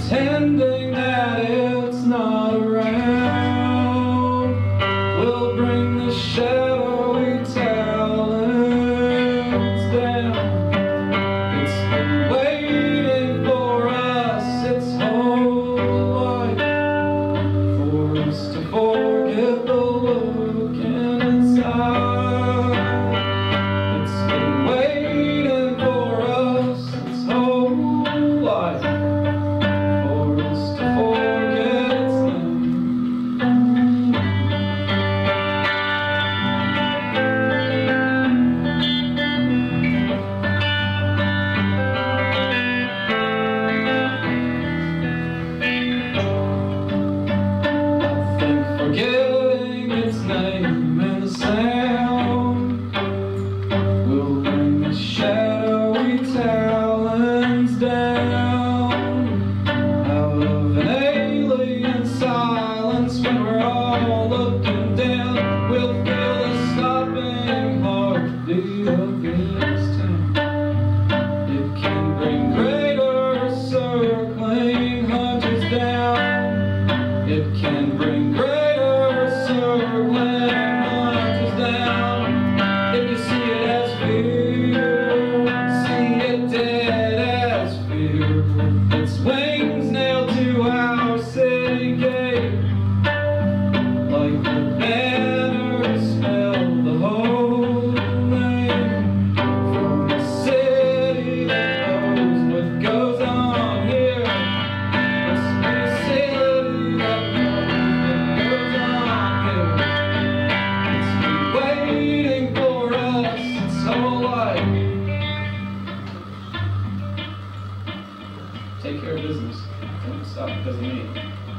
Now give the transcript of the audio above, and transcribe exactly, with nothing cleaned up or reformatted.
pretending that it's not around. We'll bring the shadowy talons down. It's been waiting for us its whole life, for us to forget the look inside. It's been waiting for us its whole life, for us to forget its name. I think forgetting its name and the sound will bring the shadowy talons down out of an alien silence. When we're all looking down, we'll feel the stopping heartbeat of this town. It can bring greater circling hunters down. It can bring greater circling hunters down. If you see it as fear, see it dead as fear. Its wings nailed to our city gate, like the banners smell the whole name. From the city that knows what goes on here, must be a city that knows what goes on here. It's been waiting for us its whole life. Take care of business. Don't stop because of me.